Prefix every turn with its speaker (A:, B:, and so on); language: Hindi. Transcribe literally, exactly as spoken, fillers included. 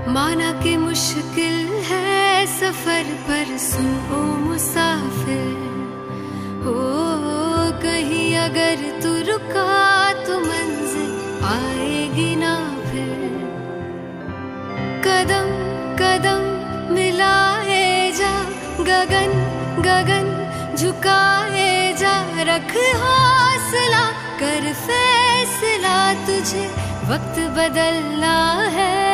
A: माना कि मुश्किल है सफर पर सुन ओ मुसाफिर, हो कहीं अगर तू रुका तो मंजिल आएगी ना फिर। कदम कदम मिलाए जा, गगन गगन झुकाए जा, रख हौसला कर फैसला, तुझे वक्त बदलना है।